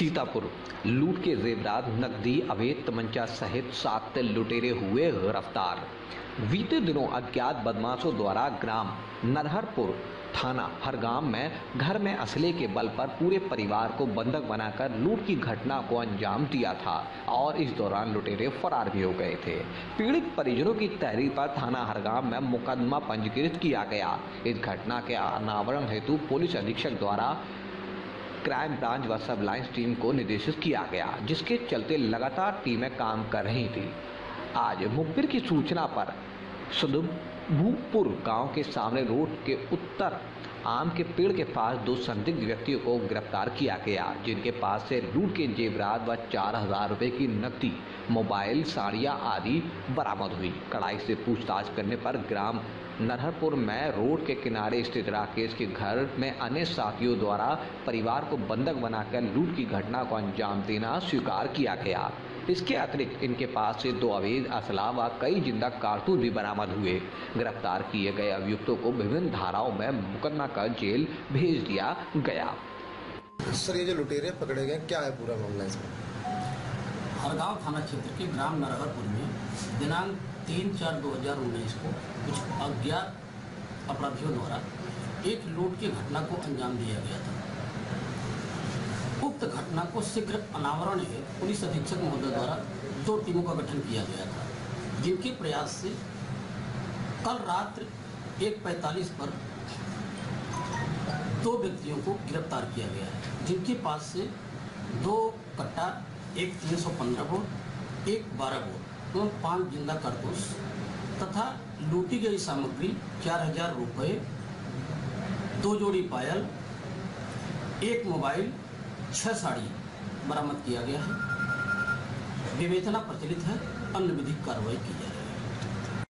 सीतापुर लूट के जेवरात नकदी अवैध तमंचा सहित 7 लुटेरे हुए गिरफ्तार। बीते दिनों अज्ञात बदमाशों द्वारा ग्राम नरहरपुर थाना हरगाम में घर में असले के बल पर पूरे परिवार को बंधक बनाकर लूट की घटना को अंजाम दिया था और इस दौरान लुटेरे फरार भी हो गए थे। पीड़ित परिजनों की तहरीर पर थाना हरगाम में मुकदमा पंजीकृत किया गया। इस घटना के अनावरण हेतु पुलिस अधीक्षक द्वारा क्राइम ब्रांच व सब लाइन्स टीम को निर्देशित किया गया, जिसके चलते लगातार टीमें काम कर रही थी। आज मुखबिर की सूचना पर सदभूपुर गांव के सामने रोड के उत्तर आम के पेड़ के पास 2 संदिग्ध व्यक्तियों को गिरफ्तार किया गया, जिनके पास से लूट के जेवरात व 4,000 रुपए की नकदी, मोबाइल, साड़ियाँ आदि बरामद हुई। कड़ाई से पूछताछ करने पर ग्राम नरहरपुर में रोड के किनारे स्थित राकेश के घर में अन्य साथियों द्वारा परिवार को बंधक बनाकर लूट की घटना को अंजाम देना स्वीकार किया गया। इसके अतिरिक्त इनके पास से 2 अवैध असला व कई जिंदा कारतूस भी बरामद हुए। गिरफ्तार किए गए अभियुक्तों को विभिन्न धाराओं में मुकदमा कर जेल भेज दिया गया। सर, ये जो लुटेरे पकड़े गए, क्या है पूरा मामला इसमें? हरगांव थाना क्षेत्र के ग्राम नरहरपुर में दिनांक 3/4/2019 को कुछ अज्ञात अपराधियों द्वारा एक लूट की घटना को अंजाम दिया गया था। उक्त घटना को शीघ्र अनावरण हेतु पुलिस अधीक्षक महोदय द्वारा 2 टीमों का गठन किया गया था, जिनके प्रयास से कल रात्रि 1:45 पर 2 व्यक्तियों को गिरफ्तार किया गया है, जिनके पास से 2 कट्टा, एक 315 बोर, एक 12 बोर, 5 जिंदा कारतूस तथा लूटी गई सामग्री 4,000 रुपये, 2 जोड़ी पायल, 1 मोबाइल, 6 साड़ी बरामद किया गया है। विवेचना प्रचलित है, अन्य विधिक कार्रवाई की जा रही है।